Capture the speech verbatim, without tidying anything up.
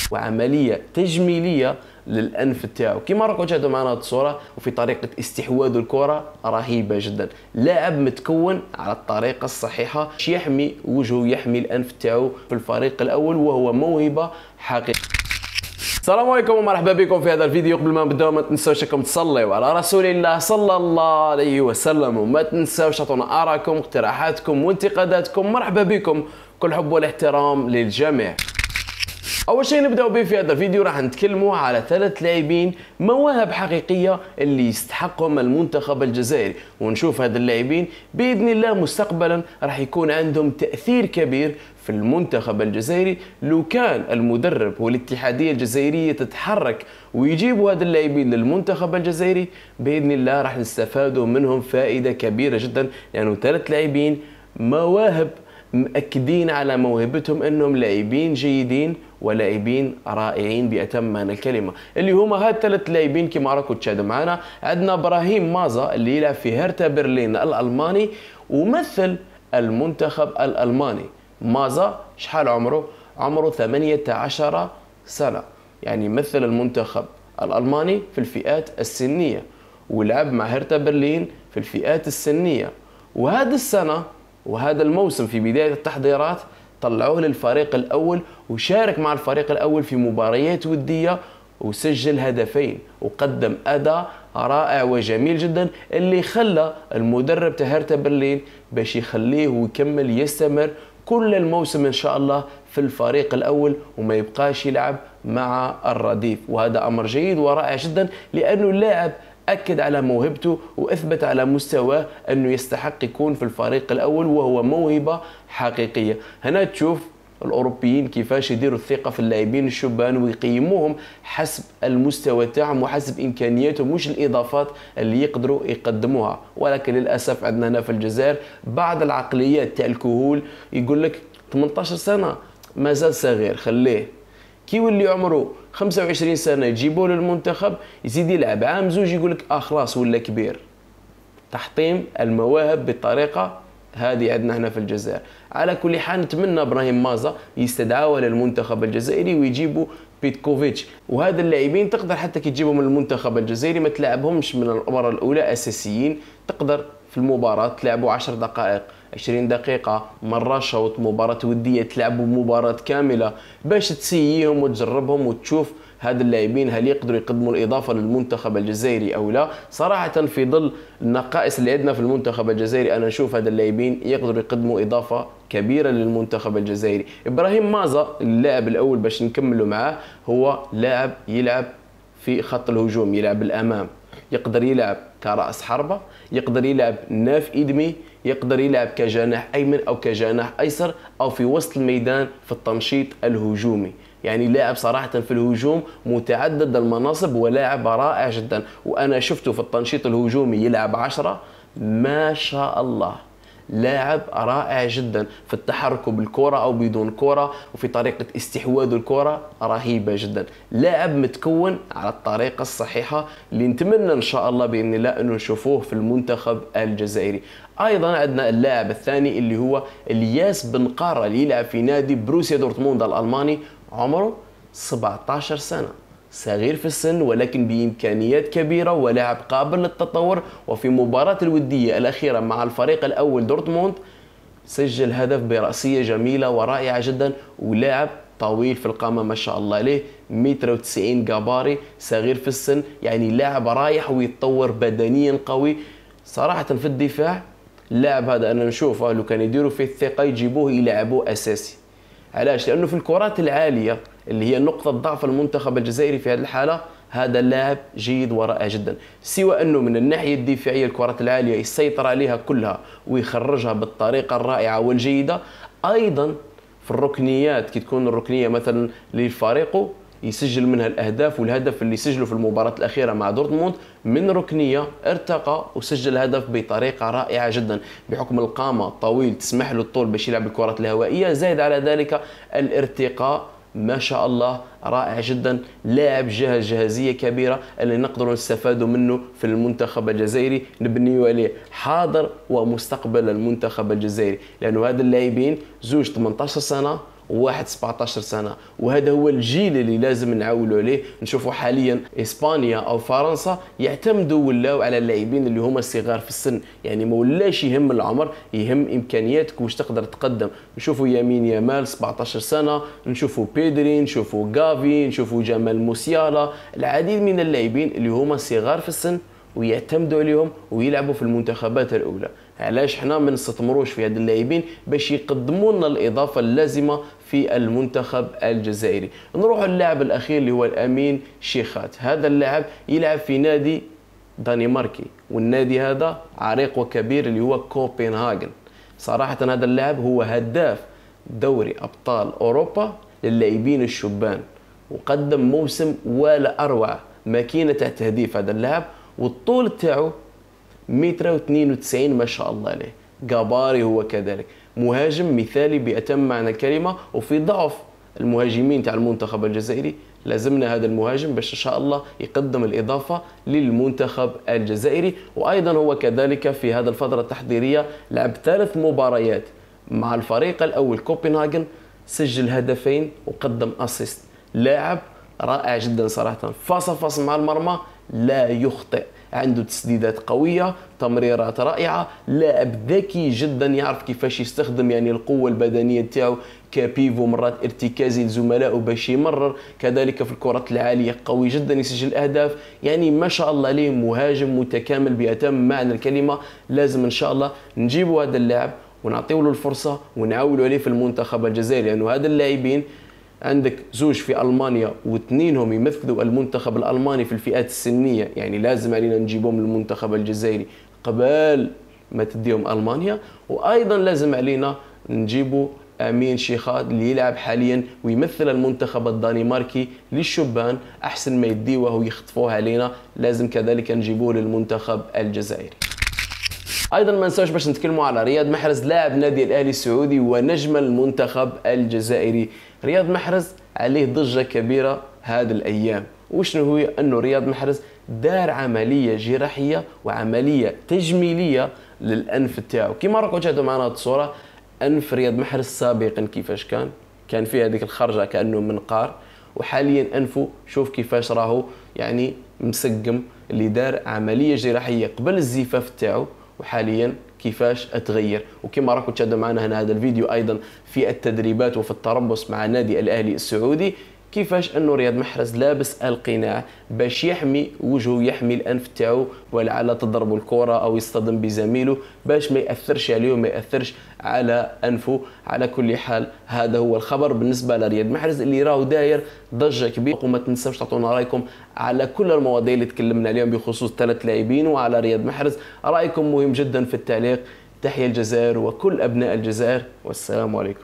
وعمليه تجميليه للانف تاعو. كيما راكم تشاهدوا معنا هذه الصوره، وفي طريقه استحواذ الكره رهيبه جدا. لاعب متكون على الطريقه الصحيحه باش يحمي وجهه، يحمي الانف تاعو في الفريق الاول، وهو موهبه حقيقيه. السلام عليكم ومرحبا بكم في هذا الفيديو. قبل ما نبداو ما تنساوش انكم تصليوا على رسول الله صلى الله عليه وسلم، وما تنساوش تعطونا ارائكم اقتراحاتكم وانتقاداتكم. مرحبا بكم، كل حب والاحترام للجميع. اول شيء نبداو به في هذا الفيديو راح نتكلموا على ثلاث لاعبين مواهب حقيقيه اللي يستحقهم المنتخب الجزائري، ونشوف هذا اللاعبين باذن الله مستقبلا راح يكون عندهم تاثير كبير في المنتخب الجزائري لو كان المدرب والاتحاديه الجزائريه تتحرك ويجيبوا هذا اللاعبين للمنتخب الجزائري. باذن الله راح نستفادوا منهم فائده كبيره جدا، لانه يعني ثلاث لاعبين مواهب مأكدين على موهبتهم انهم لاعبين جيدين ولاعبين رائعين بأتم معنى الكلمه، اللي هما هاد ثلاث لاعبين كما راكم تشاهدوا معنا. عندنا ابراهيم مازا اللي يلعب في هرتا برلين الالماني ومثل المنتخب الالماني. مازا شحال عمره؟ عمره ثمانية عشر سنه، يعني مثل المنتخب الالماني في الفئات السنيه، ولعب مع هرتا برلين في الفئات السنيه. وهذه السنه وهذا الموسم في بداية التحضيرات طلعوه للفريق الأول، وشارك مع الفريق الأول في مباريات ودية وسجل هدفين وقدم أداء رائع وجميل جدا، اللي خلى المدرب هرتا برلين باش يخليه ويكمل يستمر كل الموسم إن شاء الله في الفريق الأول وما يبقاش يلعب مع الرديف. وهذا أمر جيد ورائع جدا، لأنه اللاعب أكد على موهبته وأثبت على مستواه أنه يستحق يكون في الفريق الأول، وهو موهبة حقيقية. هنا تشوف الأوروبيين كيفاش يديروا الثقة في اللاعبين الشبان ويقيموهم حسب المستوى تاعهم وحسب إمكانياتهم، مش الإضافات اللي يقدروا يقدموها. ولكن للأسف عندنا هنا في الجزائر بعض العقليات تاع الكهول يقول لك ثمانية عشر سنة مازال صغير خليه، كي يولي عمره خمسة وعشرين سنه يجيبوه للمنتخب يزيد يلعب عام زوج يقول لك اه خلاص ولا كبير. تحطيم المواهب بالطريقه هذه عندنا هنا في الجزائر. على كل حال نتمنى ابراهيم مازا يستدعوا للمنتخب الجزائري ويجيبوا بيتكوفيتش، وهذا اللاعبين تقدر حتى كي تجيبهم للمنتخب الجزائري ما تلعبهمش من المباراه الاولى اساسيين، تقدر في المباراه تلعبوا عشر دقائق عشرين دقيقة، مرة شوط مباراة ودية تلعبوا مباراة كاملة باش تسييهم وتجربهم وتشوف هاد اللاعبين هل يقدروا يقدموا الإضافة للمنتخب الجزائري أو لا. صراحة في ظل النقائص اللي عندنا في المنتخب الجزائري أنا نشوف هاد اللاعبين يقدروا يقدموا إضافة كبيرة للمنتخب الجزائري. إبراهيم مازا اللاعب الأول باش نكملوا معاه، هو لاعب يلعب في خط الهجوم، يلعب الأمام، يقدر يلعب كرأس حربة، يقدر يلعب ناف إدمي، يقدر يلعب كجناح أيمن أو كجناح أيسر أو في وسط الميدان في التنشيط الهجومي. يعني لاعب صراحة في الهجوم متعدد المناصب ولاعب رائع جدا، وأنا شفته في التنشيط الهجومي يلعب عشرة ما شاء الله. لاعب رائع جدا في التحرك بالكرة أو بدون كرة وفي طريقة استحواذ الكرة رهيبة جدا. لاعب متكون على الطريقة الصحيحة اللي نتمنى إن شاء الله بإذن الله أنه نشوفوه في المنتخب الجزائري. أيضا عندنا اللاعب الثاني اللي هو الياس بن قارة اللي يلعب في نادي بروسيا دورتموند الألماني، عمره سبعة عشر سنة، صغير في السن ولكن بإمكانيات كبيرة ولاعب قابل للتطور. وفي مباراة الودية الأخيرة مع الفريق الأول دورتموند سجل هدف برأسية جميلة ورائعة جدا، ولاعب طويل في القامة ما شاء الله عليه، متر وتسعين قباري، صغير في السن، يعني لاعب رايح ويتطور بدنيا قوي. صراحة في الدفاع اللاعب هذا أنا نشوفه لو كان يديروا فيه الثقة يجيبوه يلعبوه أساسي. علاش؟ لأنه في الكرات العالية اللي هي نقطة ضعف المنتخب الجزائري في هذه الحالة هذا اللاعب جيد ورائع جدا، سوى أنه من الناحية الدفاعية الكرات العالية يسيطر عليها كلها ويخرجها بالطريقة الرائعة والجيدة. أيضا في الركنيات كي تكون الركنية مثلا لفريقه يسجل منها الأهداف، والهدف اللي سجله في المباراة الأخيرة مع دورتموند من ركنية ارتقى وسجل هدف بطريقة رائعة جدا، بحكم القامة طويل تسمح له الطول باش يلعب الكرات الهوائية، زائد على ذلك الارتقاء ما شاء الله رائع جدا. لاعب جهة جهازية كبيرة اللي نقدر نستفادوا منه في المنتخب الجزائري، نبنيوا عليه حاضر ومستقبل المنتخب الجزائري، لأنه هذا اللاعبين زوج ثمانية عشر سنة وواحد سبعطاش سنه، وهذا هو الجيل اللي لازم نعولوا عليه. نشوفوا حاليا اسبانيا او فرنسا يعتمدوا ولاو على اللاعبين اللي هما صغار في السن، يعني ما ولاش يهم العمر، يهم امكانياتك واش تقدر تقدم. نشوفوا يمين يامال سبعطاش سنه، نشوفوا بيدري، نشوفوا غافي، نشوفوا جمال موسيالا، العديد من اللاعبين اللي هما صغار في السن ويعتمدوا عليهم ويلعبوا في المنتخبات الاولى. علاش حنا ما نستثمروش في هاد اللاعبين باش يقدموا لنا الاضافه اللازمه في المنتخب الجزائري؟ نروح للاعب الاخير اللي هو الامين شيخات. هذا اللاعب يلعب في نادي دنماركي، والنادي هذا عريق وكبير اللي هو كوبنهاغن. صراحه هذا اللاعب هو هداف دوري ابطال اوروبا للاعبين الشبان، وقدم موسم ولا اروع، ماكينه تاع تهديف هذا اللاعب، والطول تاعو متر واثنين وتسعين ما شاء الله عليه. جباري هو كذلك، مهاجم مثالي بأتم معنى الكلمة. وفي ضعف المهاجمين تاع المنتخب الجزائري لازمنا هذا المهاجم باش ان شاء الله يقدم الإضافة للمنتخب الجزائري. وأيضا هو كذلك في هذا الفترة التحضيرية لعب ثلاث مباريات مع الفريق الأول كوبنهاغن، سجل هدفين وقدم أسيست. لاعب رائع جدا صراحة، فاص فاص مع المرمى لا يخطئ، عنده تسديدات قوية، تمريرات رائعة، لاعب ذكي جدا يعرف كيفاش يستخدم يعني القوة البدنية تاعو كبيفو، مرات ارتكازي لزملائه باش يمرر، كذلك في الكرات العالية قوي جدا يسجل أهداف. يعني ما شاء الله عليه مهاجم متكامل بأتم معنى الكلمة. لازم إن شاء الله نجيبوا هذا اللاعب ونعطيه له الفرصة ونعولوا عليه في المنتخب الجزائري، لأنه يعني هذا اللاعبين عندك زوج في ألمانيا واثنينهم يمثلوا المنتخب الألماني في الفئات السنية، يعني لازم علينا نجيبهم للمنتخب الجزائري قبل ما تديهم ألمانيا. وأيضا لازم علينا نجيبوا أمين شيخات اللي يلعب حاليا ويمثل المنتخب الدنماركي للشبان، أحسن ما يديوه ويخطفوه علينا، لازم كذلك نجيبوه للمنتخب الجزائري. ايضا ما نساوش باش نتكلموا على رياض محرز لاعب نادي الاهلي السعودي ونجم المنتخب الجزائري. رياض محرز عليه ضجه كبيره هذه الايام، وشنو هي؟ انه رياض محرز دار عمليه جراحيه وعمليه تجميليه للانف تاعو. كما راكم تشاهدوا معنا هذه الصوره، انف رياض محرز سابقا كيفاش كان كان فيه هذيك الخرجه كانه منقار، وحاليا انفه شوف كيفاش راهو يعني مسقم، اللي دار عمليه جراحيه قبل الزفاف تاعو، وحاليا كيفاش اتغير. وكما راكم تشاهدوا معنا هنا هذا الفيديو ايضا في التدريبات وفي التربص مع نادي الاهلي السعودي، كيفاش انه رياض محرز لابس القناع باش يحمي وجهه، يحمي الانف تاعو ولعل تضرب الكره او يصطدم بزميله باش ما ياثرش عليه وما ياثرش على انفه. على كل حال هذا هو الخبر بالنسبه لرياض محرز اللي راهو داير ضجه كبيره. وما تنساوش تعطونا رايكم على كل المواضيع اللي تكلمنا عليهم بخصوص ثلاث لاعبين وعلى رياض محرز، رايكم مهم جدا في التعليق. تحيا الجزائر وكل ابناء الجزائر، والسلام عليكم.